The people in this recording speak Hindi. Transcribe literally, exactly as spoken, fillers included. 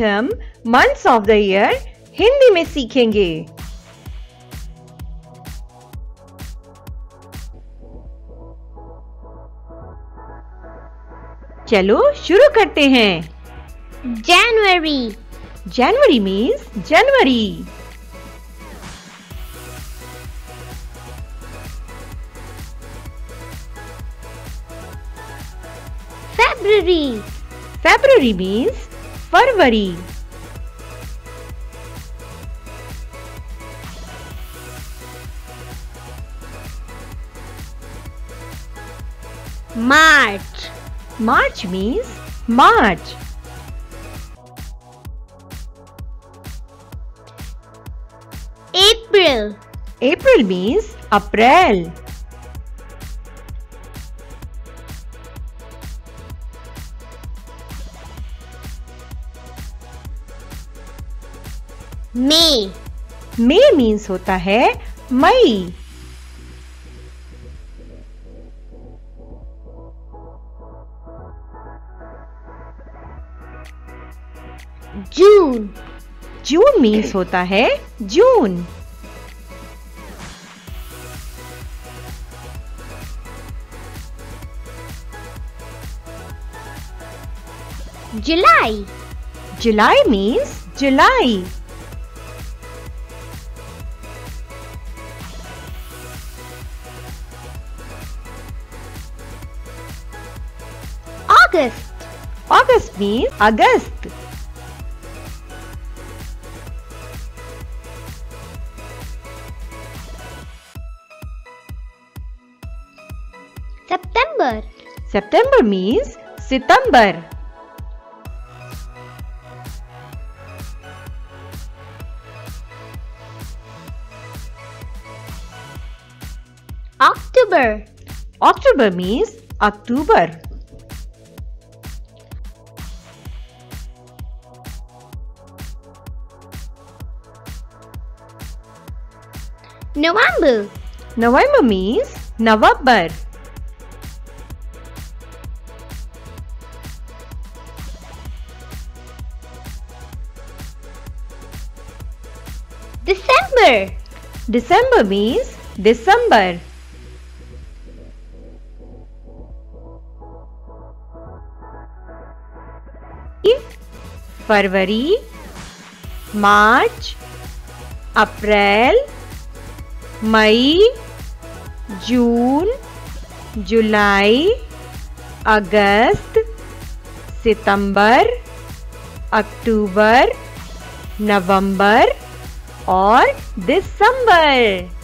हम months of the year Hindi में सीखेंगे। चलो शुरू करते हैं। जनवरी। जनवरी मीन्स जनवरी। February. February means फरवरी। March. March means March. April. April means April. May. May means होता है मई। June. June means होता है जून। July. July means July. August. August means August. September. September means Sitambar. October. October means October. November. November means November. December. December means December. फरवरी, मार्च, अप्रैल, मई, जून, जुलाई, अगस्त, सितंबर, अक्टूबर, नवंबर और दिसंबर।